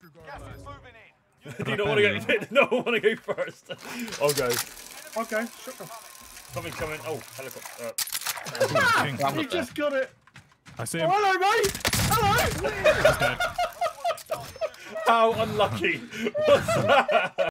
Do you not want to go? No one want to go first. I'll go. Okay, shotgun. Something's coming. Oh, helicopter. You just got it. I see him. Oh, hello, mate. Hello. He's dead. How unlucky. What's that?